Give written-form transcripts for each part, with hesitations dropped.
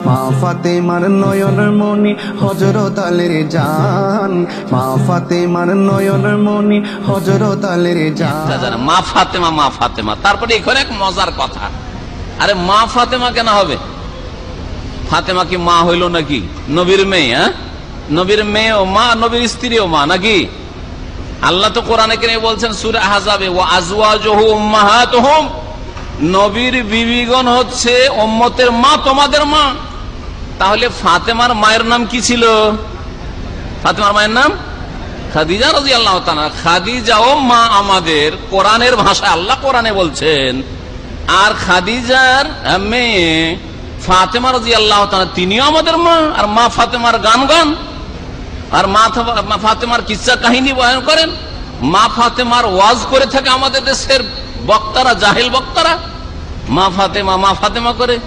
মা ফাতেমার নয়নের মনি হযরত আলীর জান, মা ফাতেমার নয়নের মনি হযরত আলীর জান। মা ফাতেমা, মা ফাতেমা। তারপরে এখানে এক মজার কথা, আরে মা ফাতেমা কেন হবে? ফাতেমা কি মা হইল নাকি? নবীর মেয়ে। হ্যাঁ, নবীর মেয়েও মা, নবীর স্ত্রীও মা নাকি? আল্লাহ তো কোরআনে কেন বলছেন সূরা আহজাবে, ওয়া আজওয়াজুহু উম্মাহাতুহুম, নবীর বিবিগণ হচ্ছে উম্মতের মা, তোমাদের মা। তাহলে ফাতেমার মায়ের নাম কি ছিল? ফাতেমার মায়ের নাম খাদিজা রাদিয়াল্লাহু তাআলা। খাদিজাও মা আমাদের, কোরআনের ভাষায় আল্লাহ কোরআনে বলছেন। আর খাদিজার মেয়ে ফাতেমা রাদিয়াল্লাহু তাআলা, তিনিও আমাদের মা। আর মা ফাতেমার গান গান, আর মা ফাতেমার কিচ্ছা কাহিনী বয়ান করেন, মা ফাতেমার ওয়াজ করে থাকে আমাদের দেশের বক্তারা, জাহেল বক্তারা। মা ফাতেমা, মা ফাতেমা করে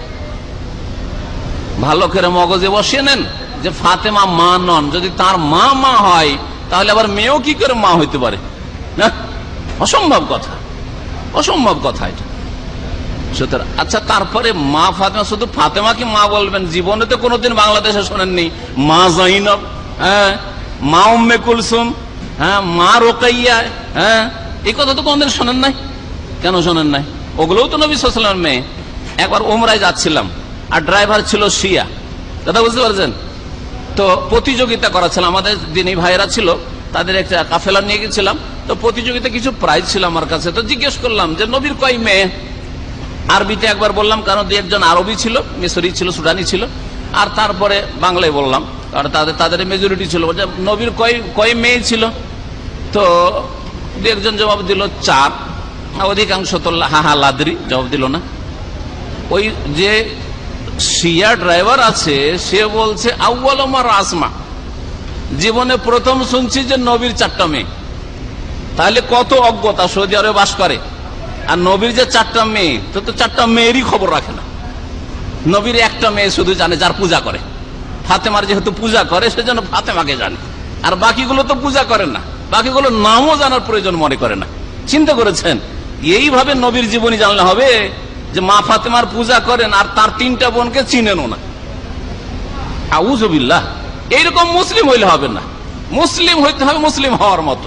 ভালো করে মগজে বসিয়ে নেন যে ফাতেমা মা নন। যদি তার মা মা হয় তাহলে আবার মেয়েও কি করে মা হইতে পারে? না, অসম্ভব কথা, অসম্ভব কথা এটা। সুতরাং আচ্ছা, তারপরে মা ফাতেমা, শুধু ফাতেমা কি মা বলবেন? জীবনে তো কোনোদিন বাংলাদেশে শোনেননি মা জাইনব, হ্যাঁ, মা উম্মে কুলসুম, হ্যাঁ, মা রোকাইয়া, হ্যাঁ, এই কথা তো কোনদিন শোনেন নাই। কেন শোনেন নাই? ওগুলোও তো নবী সাল্লাল্লাহু আলাইহি ওয়াসাল্লামের মেয়ে। একবার উমরায় যাচ্ছিলাম আর ড্রাইভার ছিল শিয়া, দাদা বুঝতে পারছেন তো? প্রতিযোগিতা করাচ্ছিলাম, আমাদের দিনী ভাইয়েরা ছিল, তাদের একটা কাফেলা নিয়ে গেছিলাম। তো প্রতিযোগিতা কিছু প্রাইজ ছিল আমার কাছে। তো জিজ্ঞেস করলাম যে নবীর কয় মেয়ে? আরবিতে একবার বললাম, কারণ দু একজন আরবি ছিল, মিশরি ছিল, সুদানি ছিল। আর তারপরে বাংলায় বললাম, কারণ তাদের মেজরিটি ছিল। নবীর কয় মেয়ে ছিল? তো দু একজন জবাব দিল 4, অধিকাংশ তো হা লাদ্রি জবাব দিল না। ওই যে শিয়া ড্রাইভার আছে সে বলছে আউয়াল মার আসমা, জীবনে প্রথম শুনছি যে নবীর 4টা মেয়ে। তাহলে কত অজ্ঞতা, সৌদি আরবে বাস করে। আর নবীর যে 4টা মেয়ে, তো 4টা মেয়েরই খবর রাখে না। নবীর একটা মেয়ে শুধু জানে, যার পূজা করে। ফাতেমার যেহেতু পূজা করে সেজন্য ফাতেমাকে জানে, আর বাকিগুলো তো পূজা করে না, বাকিগুলো নামও জানার প্রয়োজন মনে করে না। চিন্তা করেছেন? এইভাবে নবীর জীবনী জানলে হবে যে মা ফাতেমার পূজা করেন আর তার 3টা বোনকে চিনেনও না? আউযুবিল্লাহ। এইরকম মুসলিম হইলে হবে না, মুসলিম হইতে হবে মুসলিম হওয়ার মতো।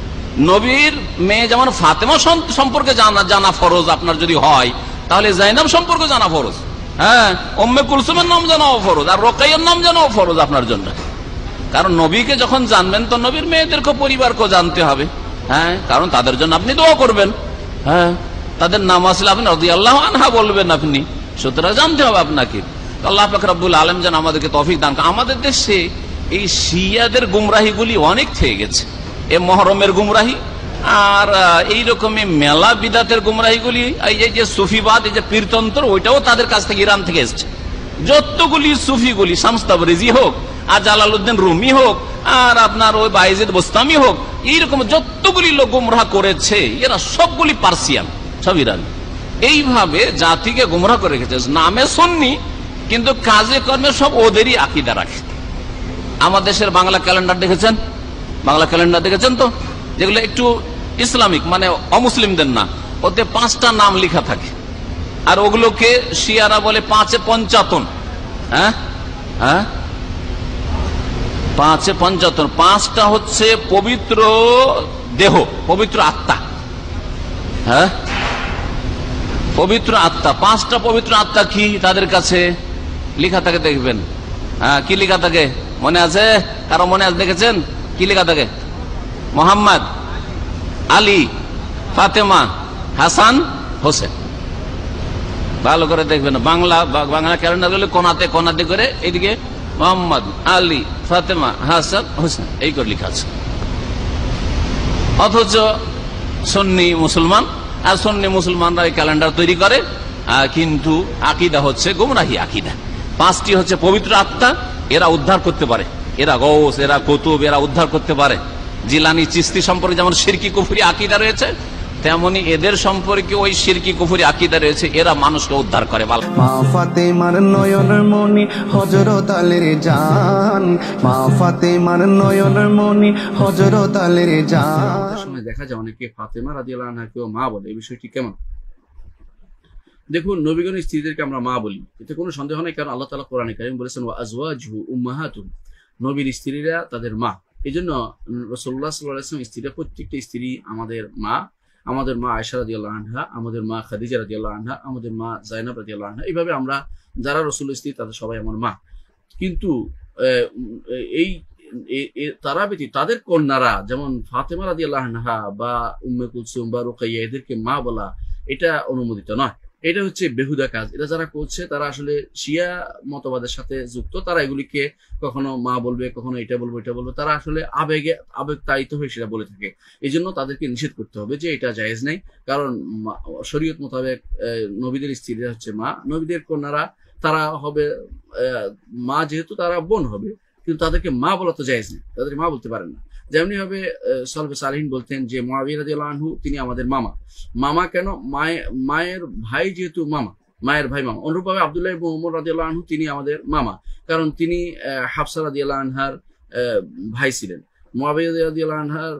নবীর মেয়ে যেমন ফাতেমা সম্পর্কে জানা ফরজ আপনার যদি হয়, তাহলে জাইনাব সম্পর্কে জানা ফরজ, হ্যাঁ, উম্মে কুলসুমের নাম জানাও ফরজ, আর রোকাইয়ার নাম জানাও ফরজ আপনার জন্য। কারণ নবীকে যখন জানবেন তো নবীর মেয়েদেরকে, পরিবারকেও জানতে হবে, হ্যাঁ, কারণ তাদের জন্য আপনি দোয়া করবেন, হ্যাঁ, তাদের নাম আসলে আপনি রাদিয়াল্লাহু আনহা বলবেন আপনি। সুতরাং জানতে হবে আপনাকে। আল্লাহ পাক রব্বুল আলামিন যেন আমাদেরকে তৌফিক দান। আমাদের দেশে এই শিয়াদের গুমরাহিগুলি অনেক থেকে গেছে, এ মহরমের গুমরাহি, আর এইরকমই মেলা বিদাতের গুমরাহিগুলি, এই যে সুফিবাদ, এই যে পীরতন্ত্র, ওইটাও তাদের কাছ থেকে, ইরান থেকে এসছে। যতগুলি সুফিগুলি, শামস তাবরিজি হোক, আর জালালউদ্দিন রুমি হোক, আর আপনার ওই বাইজিদ বোস্তামি হোক, এইরকম যতগুলি লোক গুমরাহ করেছে, এরা সবগুলি পার্সিয়ান, সব ইরান। এইভাবে জাতিকে গুমরাহ করে রেখেছে। নামে সুন্নি, কিন্তু কাজে কর্মে সব ওদেরই আকীদা রাখে। আমার দেশের বাংলা ক্যালেন্ডার দেখেছেন? বাংলা ক্যালেন্ডার দেখেছেন তো? যেগুলো একটু ইসলামিক, মানে অমুসলিমদের না, ওতে 5টা নাম লেখা থাকে। আর ওগুলোকে শিয়ারা বলে 5-এ 55। হ্যাঁ হ্যাঁ, 5-এ 55। 5টা হচ্ছে পবিত্র দেহ, পবিত্র আত্মা, হ্যাঁ, পবিত্র আত্মা। 5টা পবিত্র আত্মা কি তাদের কাছে লেখা থাকে দেখবেন। হ্যাঁ, কি লেখা থাকে মনে আছে? কারো মনে আছে? দেখেছেন কি লেখা থাকে? মোহাম্মদ, আলী, ফাতেমা, হাসান, হোসেন। ভালো করে দেখবেন, বাংলা ক্যালেন্ডার গুলো কোনাতে কোনাতে করে এইদিকে মোহাম্মদ, আলী, ফাতেমা, হাসান, হোসেন এই করে লেখা আছে। অথচ সুন্নি মুসলমান, আর সুন্নি মুসলমানরা এই ক্যালেন্ডার তৈরি করে, কিন্তু আকীদা হচ্ছে গুমরাহি আকীদা। 5টি হচ্ছে পবিত্র আত্মা, এরা উদ্ধার করতে পারে, এরা গৌস, এরা কুতুব, এরা উদ্ধার করতে পারে। জিলানি, চিশতি সম্পর্কে যেমন শিরকি কুফরি আকীদা রয়েছে, তেমনি এদের সম্পর্কে ওই শিরকি কুফরি আকীদা রয়েছে, এরা মানুষকে উদ্ধার করে। মা ফাতেমার নয়নের মনি হযরত আলীর জান, মা ফাতেমার নয়নের মনি হযরত আলীর জান। সময় দেখা যায় অনেকে ফাতেমা রাদিয়াল্লাহু আনহাকেও মা বলে, এই বিষয়টি কেমন? দেখুন, নবীগণের স্ত্রীদেরকে আমরা মা বলি, এতে কোনো সন্দেহ নেই, কারণ আল্লাহ তাআলা কোরআনে কারীম বলেছেন ওয়া আজওয়াজুহু উম্মাহাতুহুম, নবীর স্ত্রীরা তাদের মা। এই জন্য রাসূলুল্লাহ সাল্লাল্লাহু আলাইহি ওয়াসাল্লাম স্ত্রীরা প্রত্যেকটা স্ত্রী আমাদের মা। আমাদের মা আয়েশা রাদিয়াল্লাহু আনহা, আমাদের মা খাদিজা রাদিয়াল্লাহু আনহা, আমাদের মা যায়েনব রাদিয়াল্লাহু আনহা, এইভাবে আমরা যারা রাসূলের স্ত্রী তাদের সবাই আমার মা। কিন্তু এই তারা ব্যতীত তাদের কন্যারা যেমন ফাতেমা রাদিয়াল্লাহু আনহা বা উম্মে কুলসুম বা রুকাইয়া, এদেরকে মা বলা এটা অনুমোদিত নয়। এটা হচ্ছে বেহুদা কাজ। এটা যারা করছে তারা আসলে শিয়া মতবাদের সাথে যুক্ত। তারা এগুলিকে কখনো মা বলবে, কখনো এটা বলবো এটা বলবো, তারা আসলে আবেগতাড়িত হয়ে সেটা বলে থাকে। এই জন্য তাদেরকে নিষেধ করতে হবে যে এটা জায়েজ নেই। কারণ শরীয়ত মোতাবেক নবীদের স্ত্রীরা হচ্ছে মা, নবীদের কন্যারা তারা হবে মা, যেহেতু তারা বোন হবে, কিন্তু তাদেরকে মা বলা তো জায়েজ নেই, তাদেরকে মা বলতে পারেন না। যেমনি ভাবে সলফে সালেহিন বলতেন যে মুআবিয়া রাদিয়াল্লাহু আনহু তিনি আমাদের মামা। মামা কেন? মায়ের ভাই যেহেতু মামা, মায়ের ভাই মামা। অনুরূপভাবে আব্দুল্লাহ ইবনে ওমর রাদিয়াল্লাহু আনহু তিনি আমাদের মামা, কারণ তিনি হাফসা রাদিয়াল্লাহু আনহার ভাই ছিলেন। মুআবিয়া রাদিয়াল্লাহু আনহার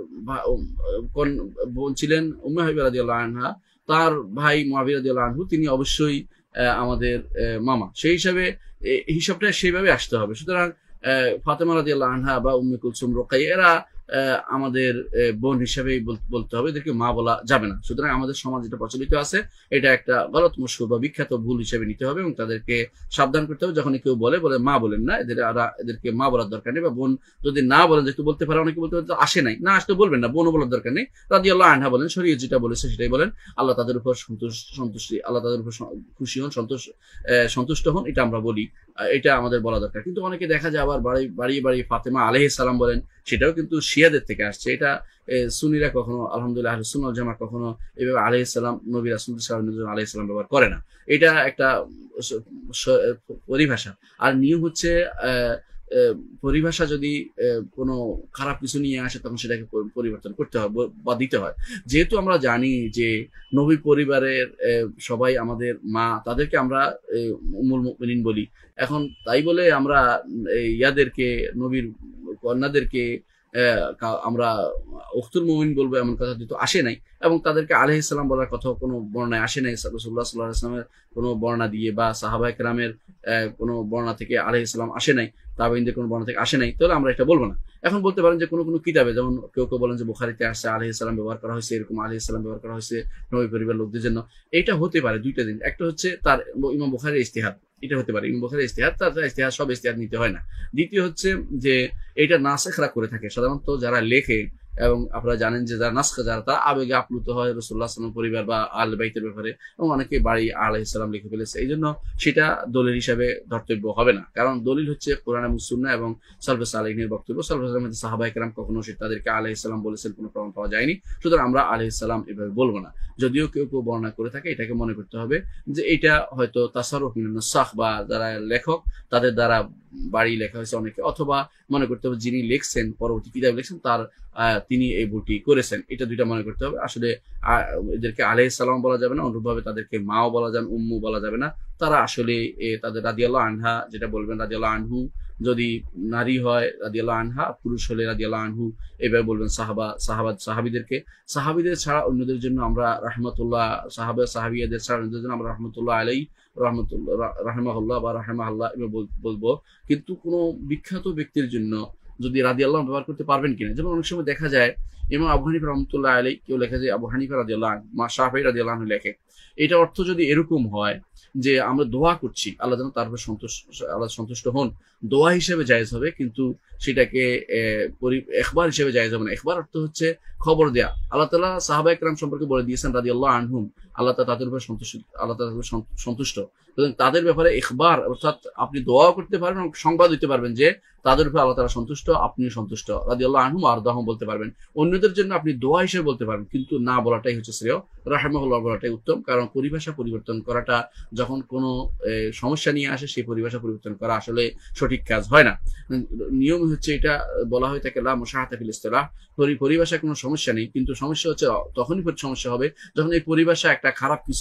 বোন ছিলেন উম্মে হাবিবা রাদিয়াল্লাহু আনহা, তার ভাই মুআবিয়া রাদিয়াল্লাহু আনহু তিনি অবশ্যই আমাদের মামা। সেই হিসাবে হিসাবটা সেইভাবে আসতে হবে। সুতরাং ফাতেমা রাদিয়াল্লাহু আনহা বা উম্মে কুলসুম, রুকাইয়া এরা আমাদের বোন হিসাবেই বলতে হবে, এদেরকে মা বলা যাবে না। সুতরাং আমাদের সমাজ যেটা প্রচলিত আছে এটা একটা গলত মশহুর বা বিখ্যাত ভুল হিসেবে নিতে হবে এবং তাদেরকে সাবধান করতে হবে। যখন কেউ বলে মা বলেন না, এদেরকে মা বলার দরকার নেই। বা বোন যদি না বলেন, যেহেতু বলতে পারে, অনেকে বলতে পারে আসে নাই, না আসতে বলবেন না, বোনও বলার দরকার নেই। রাদিয়াল্লাহু আনহা বলেন, শরীয়ত যেটা বলেছে সেটাই বলেন। আল্লাহ তাদের উপর সন্তুষ্টি, আল্লাহ তাদের উপর খুশি হন, সন্তুষ্ট হন, এটা আমরা বলি, এটা আমাদের বলা দরকার। কিন্তু অনেকে দেখা যায় আবার বাড়িয়ে ফাতেমা আলাইহিস সালাম বলেন, সেটাও কিন্তু শিয়াদের থেকে আসছে। এটা সুন্নিরা কখনো, আলহামদুলিল্লাহ আহলুস সুন্নাহ ওয়াল জামাত কখনো এভাবে আলাইহিস সালাম নবী রাসূল সাল্লাল্লাহু আলাইহি সাল্লাম ব্যবহার করে না। এটা একটা পরিভাষা। আর নিয়ম হচ্ছে পরিভাষা যদি কোনো খারাপ কিছু নিয়ে আসে তখন সেটাকে পরিবর্তন করতে হয় বা দিতে হয়। যেহেতু আমরা জানি যে নবী পরিবারের সবাই আমাদের মা, তাদেরকে আমরা উম্মুল মুমিনিন বলি। এখন তাই বলে আমরা ইয়াদেরকে, নবীর কন্যাদেরকে আমরা উখতুল মুমিন বলবো এমন কথা কিন্তু আসে নাই, এবং তাদেরকে আলাইহিস সালাম বলার কথা কোনো বর্ণনায় আসে নাই। রাসূলুল্লাহ সাল্লাল্লাহু আলাইহি ওয়াসাল্লামের কোনো বর্ণনা দিয়ে বা সাহাবায়ে কেরামের কোনো বর্ণনা থেকে আলাইহিস সালাম আসে নাই, তাবেঈনদের কোনো বর্ণনা থেকে আসে নাই, তাহলে আমরা এটা বলবো না। এখন বলতে পারেন যে কোনো কিতাবে, যেমন কেউ বলেন যে বুখারীতে আসছে আলাইহিস সালাম ব্যবহার করা হয়েছে, এরকম আলাইহিস সালাম ব্যবহার করা হয়েছে নবী পরিবার লোকদের জন্য। এটা হতে পারে দুইটা জিনিস। একটা হচ্ছে তার ইমাম বুখারীর ইজতিহাদ, এটা হতে পারে ইমাম বুখারীর ইজতিহাদ, তার ইজতিহাদ সব ইজতিহাদ নিতে হয় না। দ্বিতীয় হচ্ছে যে এটা নাসেখরা করে থাকে সাধারণত যারা লেখে, এবং আপনারা জানেন যে যারা নাসখা, যারা তারা আবেগে আপ্লুত হয় রাসূলুল্লাহ সাল্লাল্লাহু আলাইহি ওয়াসাল্লাম পরিবার বা আহলে বাইতের ব্যাপারে, এবং অনেকে বাড়ি আলাইহিস সালাম লিখে ফেলেছে। এই জন্য সেটা দলিল হিসাবে ধর্তব্য হবে না, কারণ দলিল হচ্ছে কোরআন এবং সুন্নাহ এবং সালফে সালেহিনের বক্তব্য। সালফে সালেহিনের সাহাবায়ে কেরাম কখনো তাদেরকে আলাইহিস সালাম বলেছেন কোনো প্রমাণ পাওয়া যায়নি। সুতরাং আমরা আলাইহিস সালাম এভাবে বলবো না। যদিও কেউ বর্ণনা করে থাকে, এটাকে মনে করতে হবে যে এটা হয়তো তাসাররুফ মিনান নাসাখ, বা যারা লেখক তাদের দ্বারা বাড়ি লেখা হয়েছে অনেকে, অথবা মনে করতে হবে যিনি লিখছেন, পরবর্তী কিতাব লিখছেন, তিনি এই ভুলটি করেছেন। এটা দুইটা মনে করতে হবে। আসলে এদেরকে আলাইহিস সালাম বলা যাবে না, অনুরূপভাবে তাদেরকে মাও বলা যাবে, উম্মু বলা যাবে না। তারা আসলে তাদের রাদিয়াল্লাহু আনহা যেটা বলবেন, রাদিয়াল্লাহু আনহু যদি নারী হয় রাদিয়াল্লাহু আনহা, পুরুষ হলে রাদিয়াল্লাহু আনহু, এভাবে বলবেন। সাহাবীদের ছাড়া অন্যদের জন্য আমরা রাহমাতুল্লাহ, সাহাবিয়াদের ছাড়া অন্যদের জন্য আমরা রাহমাতুল্লাহ আলাইহি, রাহমাহুল্লাহ বা রাহমাহুল্লাহ এভাবে বলবো। কিন্তু কোনো বিখ্যাত ব্যক্তির জন্য যদি রাদিয়াল্লাহু ব্যবহার করতে পারবেন কিনা, যেমন অনেক সময় দেখা যায় ইমাম আবু হানিফা রাহমাতুল্লাহ আলাইহি, কেউ লেখে যে আবু হানিফা রাদিয়াল্লাহু আনহু, মা শাফিঈ রাদিয়াল্লাহু আনহু লেখে। এটা অর্থ যদি এরকম হয় যে আমরা দোয়া করছি আল্লাহ যেন তার উপর সন্তুষ্ট হন, দোয়া হিসেবে জায়েজ হবে, কিন্তু সেটাকে ইখবার হিসেবে জায়েজ হবে না। ইখবার অর্থ হচ্ছে খবর দেয়া। আল্লাহ তাআলা সাহাবায়ে কেরাম সম্পর্কে বলে দিয়েছেন রাদিয়াল্লাহু আনহুম, আল্লাহ তাআলা তাদের উপর সন্তুষ্ট। তাদের ব্যাপারে ইখবার অর্থাৎ আপনি দোয়াও করতে পারবেন, সংবাদ দিতে পারবেন যে তাদের উপর আল্লাহ তাআলা সন্তুষ্ট, আপনিও সন্তুষ্ট, রাদিয়াল্লাহু আনহুম আরদাহুম বলতে পারবেন। অন্যদের জন্য আপনি দোয়া হিসেবে বলতে পারবেন, কিন্তু না বলাটাই হচ্ছে শ্রেয়, রাহিমাহুল্লাহ বলাটাই উত্তম। কারণ পরিভাষা পরিবর্তন করাটা যখন কোনো সমস্যা নিয়ে আসে, সেই পরিভাষা পরিবর্তন করা আসলে সঠিক কাজ হয় না। নিয়ম হচ্ছে এটা বলা হয়ে থাকে লা মুশাহাতা ফিল ইসতিলাহ, পরিভাষায় কোনো সমস্যা নেই, কিন্তু সমস্যা হচ্ছে তখনই সমস্যা হবে যখন এই পরিভাষা একটা খারাপ কিছু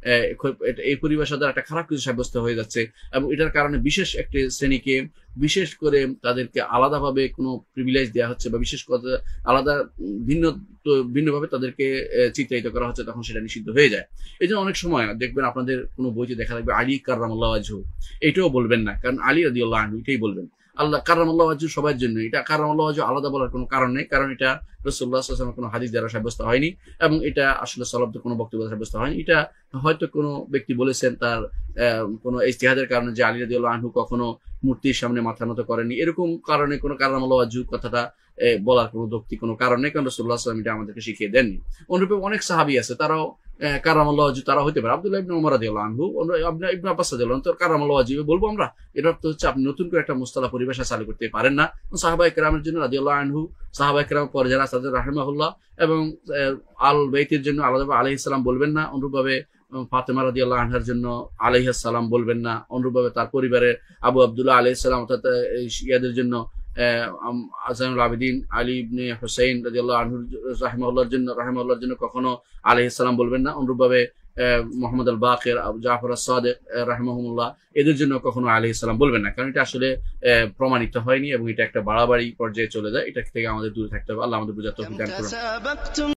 এই পরিভাষা দ্বারা একটা খারাপ কিছু সাব্যস্ত হয়ে যাচ্ছে, এবং এটার কারণে বিশেষ একটি শ্রেণীকে বিশেষ করে তাদেরকে আলাদাভাবে কোনো প্রিভিলেজ দেওয়া হচ্ছে বা বিশেষ করে আলাদা ভিন্নভাবে তাদেরকে চিত্রায়িত করা হচ্ছে, তখন সেটা নিষিদ্ধ হয়ে যায়। এই জন্য অনেক সময় দেখবেন আপনাদের কোনো বইতে দেখা লাগবে আলী কাররামাল্লাহু ওয়াজহু, এটাও বলবেন না, কারণ আলী রাদিয়াল্লাহু আনহু এটাই বলবেন। আল্লাহ কাররামাল্লাহু ওয়াজহু সবার জন্য, এটা কাররামাল্লাহু ওয়াজহু আলাদা বলার কোনো কারণ নেই, কারণ এটা রাসূলুল্লাহ সাল্লাল্লাহু আলাইহি ওয়াসাল্লামের কোনো হাদিস দ্বারা সাব্যস্ত হয়নি, এবং এটা আসলে সলব্ধ কোনো বক্তব্য সাব্যস্ত হয়নি। এটা হয়তো কোনো ব্যক্তি বলেছেন তার কোনো ইজতিহাদের কারণে যে আলী রাদিয়াল্লাহু আনহু কখনো মূর্তির সামনে মাথা নত করেনি, এরকম কারণে কোনো কাররামাল্লাহু ওয়াজহু কথাটা বলার কোনো যৌক্তিক কোনো কারণ নেই, কারণ রাসূলুল্লাহ সাল্লাল্লাহু আলাইহি ওয়াসাল্লাম এটা আমাদেরকে শিখিয়ে দেননি। অনুরূপে অনেক সাহাবী আছে, তারাও কাররামাল্লাহু ওয়াজহু তারা হতে পারে। আব্দুল্লাহ ইবনে ওমর রাদিয়াল্লাহু আনহু, ইবনে আব্বাস রাদিয়াল্লাহু আনহু, তো কাররামাল্লাহু ওয়াজহু বলবো আমরা? এর অর্থ হচ্ছে আপনি নতুন করে একটা মুস্তালাহ পরিভাষা চালু করতে পারেন না। সাহাবায়ে কেরামের জন্য রাদিয়াল্লাহু আনহু, সাহাবায়ে কেরাম পরে যারা তাদের রাহিমাহুল্লাহ, এবং আল বাইতের জন্য আলাদাভাবে আলাইহিস সালাম বলবেন না। অনুরূপভাবে ফাতেমা রাদিয়াল্লাহু আনহার জন্য আলাইহিস সালাম বলবেন না। অনুরূপভাবে তার পরিবারের আবু আব্দুল্লাহ আলাইহিস সালাম, অর্থাৎ ইয়াদের জন্য আযমুল আবিদিন আলী ইবনে হুসাইন রাদিয়াল্লাহু আনহু রাহিমাহুল্লাহর জন্য কখনো আলাইহিস সালাম বলবেন না। অনুরূপভাবে মুহাম্মদ আল বাকির, জাফর আস-সাদিক রাহিমাহুমুল্লাহ, এদের জন্য কখনো আলাইহিস সালাম বলবেন না, কারণ এটা আসলে প্রমাণিত হয়নি এবং এটা একটা বাড়াবাড়ি পর্যায়ে চলে যায়। এটা থেকে আমাদের দূরে থাকতে হবে। আল্লাহ আমাদের বুঝার তৌফিক দান করুন।